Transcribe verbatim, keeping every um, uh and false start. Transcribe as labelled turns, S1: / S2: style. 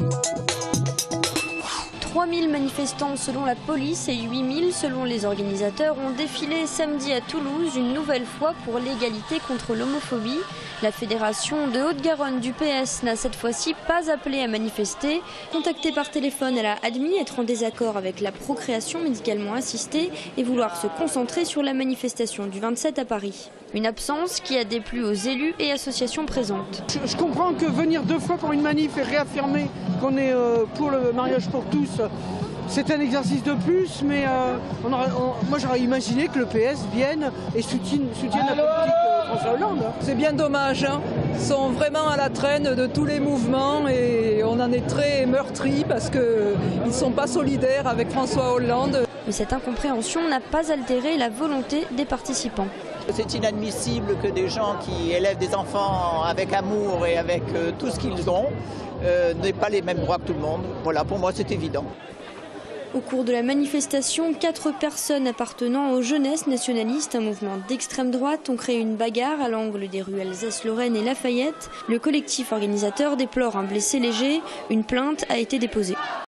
S1: trois mille manifestants selon la police et huit mille selon les organisateurs ont défilé samedi à Toulouse une nouvelle fois pour l'égalité contre l'homophobie. La fédération de Haute-Garonne du P S n'a cette fois-ci pas appelé à manifester. Contactée par téléphone, elle a admis être en désaccord avec la procréation médicalement assistée et vouloir se concentrer sur la manifestation du vingt-sept à Paris. Une absence qui a déplu aux élus et associations présentes.
S2: Je, je comprends que venir deux fois pour une manif et réaffirmer qu'on est euh, pour le mariage pour tous, c'est un exercice de plus, mais euh, on aura, on, moi j'aurais imaginé que le P S vienne et soutienne, soutienne la politique de François Hollande.
S3: C'est bien dommage, hein. Ils sont vraiment à la traîne de tous les mouvements et on en est très meurtris parce qu'ils ne sont pas solidaires avec François Hollande.
S1: Mais cette incompréhension n'a pas altéré la volonté des participants.
S4: C'est inadmissible que des gens qui élèvent des enfants avec amour et avec euh, tout ce qu'ils ont euh, n'aient pas les mêmes droits que tout le monde. Voilà, pour moi c'est évident.
S1: Au cours de la manifestation, quatre personnes appartenant aux Jeunesses nationalistes, un mouvement d'extrême droite, ont créé une bagarre à l'angle des rues Alsace-Lorraine et Lafayette. Le collectif organisateur déplore un blessé léger. Une plainte a été déposée.